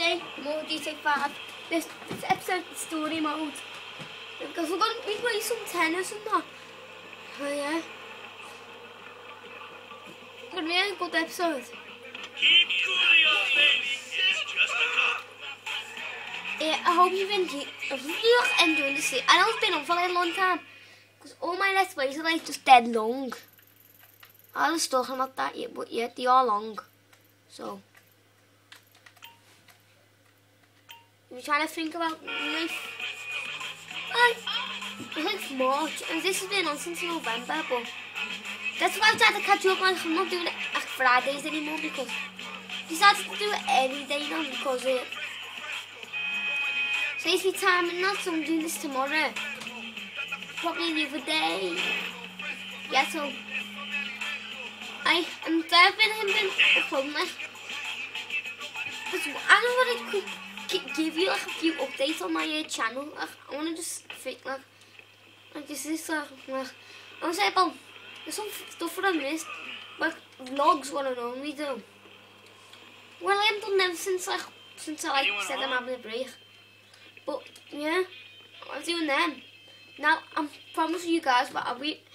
Friday, more GTA 5. This episode is story mode. Because we're going to be playing some tennis and that. Oh yeah. It's going to be a good episode. Keep cool, young lady. It's just a cop. I hope you've enjoyed this. I know it's been on for like a long time. Because all my Let's Plays are like just dead long. All the stuff are not that yet, but yeah, they are long. So. We're trying to think about life. It's like March, and this has been on since November, but that's why I'm trying to catch up on. I'm not doing it at Fridays anymore because I decided to do it every day now because it saves me time and not, so I'm doing this tomorrow. Probably the other day. Yeah, so I've been uploading like, I don't want to give you like a few updates on my channel. Like, I want to just think like this is like I want to say about there's some stuff that I missed, like vlogs what I normally do. Well, I haven't done them since I said I'm having a break. But yeah, I'm doing them. Now I'm promising you guys, but I'll be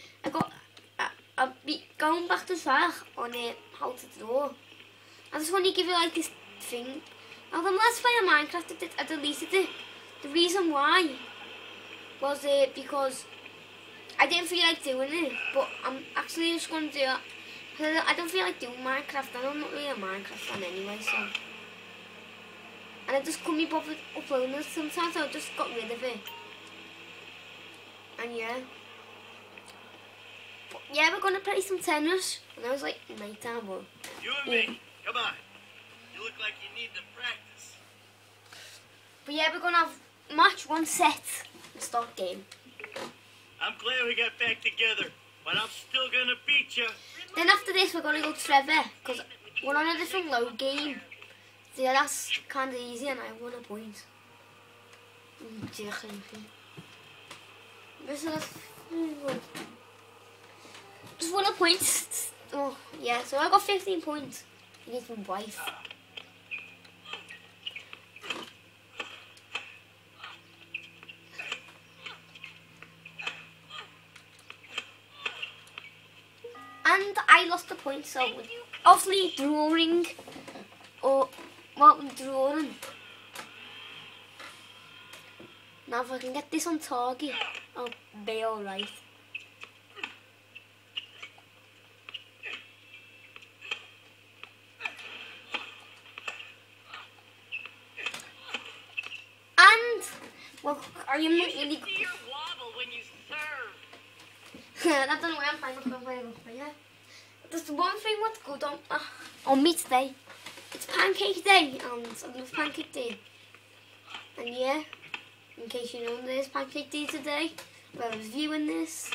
going back to track on how to draw. I just want to give you like this thing. Now the last play of Minecraft I deleted it. The reason why was because I didn't feel like doing it, but I'm actually just going to do it. I don't feel like doing Minecraft, and I'm not really a Minecraft fan anyway, so. And I just couldn't be bothered uploading it sometimes, so I just got rid of it. And yeah. But yeah, we're going to play some tennis, and I was like, night time, but. You and me, come on. You look like you need to practice. But yeah, we're going to have match 1 set and start game. I'm glad we got back together, but I'm still gonna beat you. Then after this, we're going to go to Trevor, because we're on a different low game. So yeah, that's kind of easy, and I won a point. Just won a point. Oh, yeah, so I got 15 points against my wife. And I lost the point, so obviously drawing, or what I'm drawing. Now if I can get this on target, I'll be alright. And, well, are you not really... That's the way I'm playing with my yeah. There's one thing what's good on me today. It's pancake day, and I love pancake day. And yeah, in case you know there's pancake day today, we're reviewing this.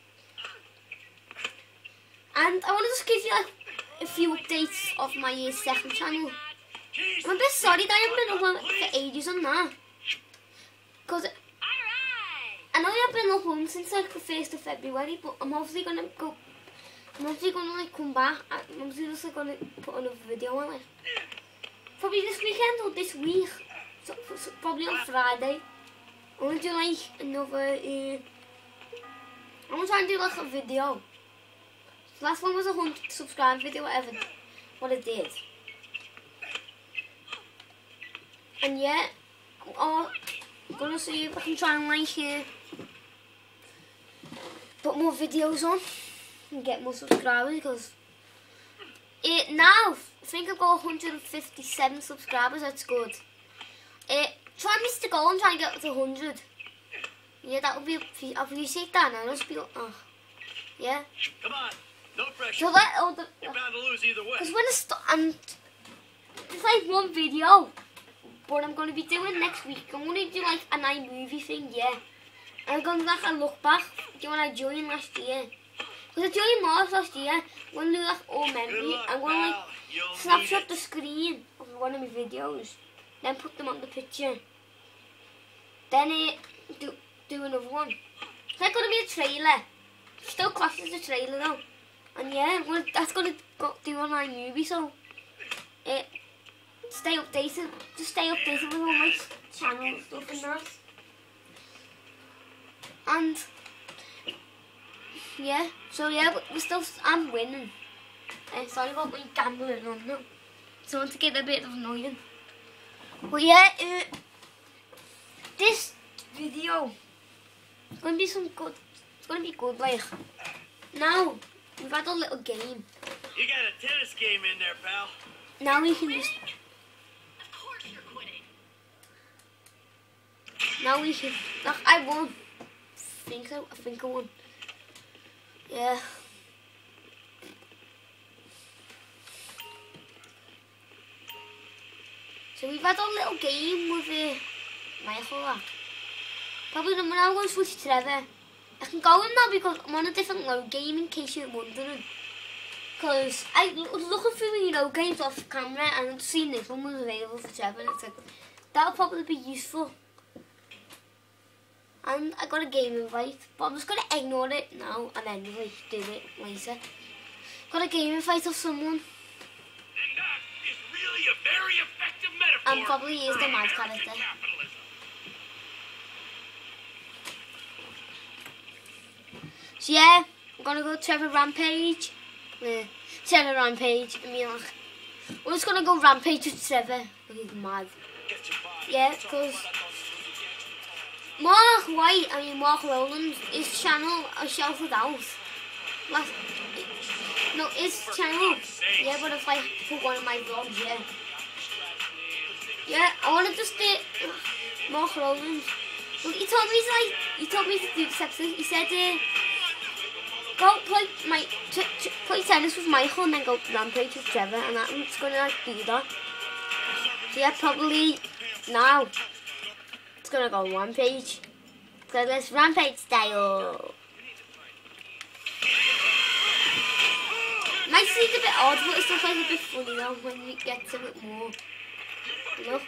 And I want to just give you like a few updates of my second channel. I'm a bit sorry that I haven't been uploading for ages on that. Because I know I've been uploading since like the 1st of February, but I'm obviously gonna go. I'm obviously gonna like come back. I'm obviously just like gonna put another video on like probably this weekend or this week. So probably on Friday. I wanna do like another. I wanna try and do like a video. The last one was a 100 subscribe video, whatever. What I did. And yeah, I'm gonna see if I can try and like put more videos on and get more subscribers, because now I think I've got 157 subscribers. That's good. Try and miss the goal and try and get up to 100. Yeah, that would be. I appreciate that. Now just be yeah. Come on, no pressure. So that you're bound to lose either way. Because when it's like one video, but I'm gonna be doing next week. I'm gonna do like a night movie thing, yeah. And I'm gonna like a look back to when I joined last year. Because I joined March last year. I'm gonna do like all memory. I'm gonna like snapshot the screen of one of my videos, then put them on the picture. Then do another one. It's like gonna be a trailer. Still classes the trailer though. And yeah, that's gonna do on my movie. So stay updated. Just stay updated with all my channel stuff and that. And yeah, so yeah, we're still. I'm winning. Sorry about my gambling on now. So I want to get a bit of annoying. But yeah, this video is gonna be some good. It's gonna be good, like. Now we've had a little game. You got a tennis game in there, pal. Now we can just. Of course you're quitting. Now we can. Look, I won. I think I won. Yeah. So we've had a little game with Michael. Probably now I'm going to switch to Trevor. I can go in now because I'm on a different load game in case you're wondering. Because I was looking through my games off camera and I'd seen this one was available for Trevor and I said that'll probably be useful. And I got a game invite, but I'm just going to ignore it now and then do it later. Got a game invite of someone. And that is really a very effective metaphor. And probably is the mad character. So yeah, I'm going to go Trevor Rampage. Trevor Rampage. I mean, like, we're just going to go Rampage with Trevor. He's mad. Yeah, because Mark Rowland, his channel, I shouted out. No, his channel. Yeah, but if I put one of my vlogs, yeah. Yeah, I want to just do Mark Rowland. Well, he told me to do this episode. He said, go play tennis with Michael and then go Rampage with Trevor, and I'm just gonna do that. So yeah, probably now it's gonna go Rampage. So let's Rampage style. Might seem a bit odd, but it's still like a bit funny though when you get to it more. You know?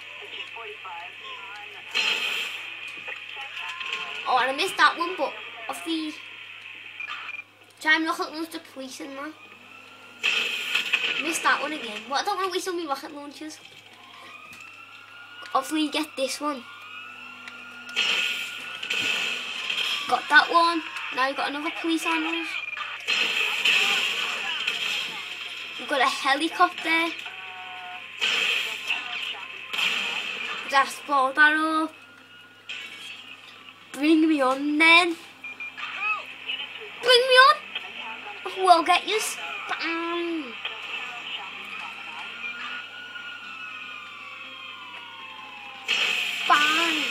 Oh, and I missed that one, but of the try and rocket launch the police in there. Missed that one again. But I don't want to waste all my rocket launchers. Obviously, you get this one. Got that one. Now you got another police on us. We've got a helicopter. Just blow that up. Bring me on then. Bring me on. We'll get you. Bang. Bang.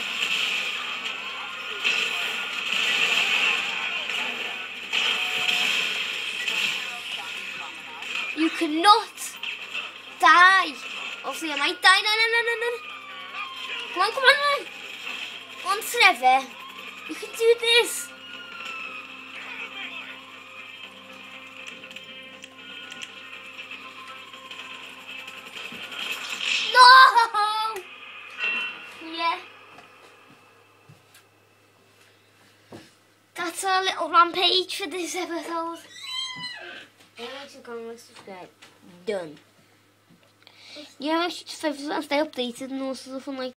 You cannot die. Obviously, I might die. No. Come on. Come on, Trevor. You can do this. No! Yeah. That's our little rampage for this episode. Like, comment, subscribe. Done. Yeah, make sure to stay updated and all stuff and like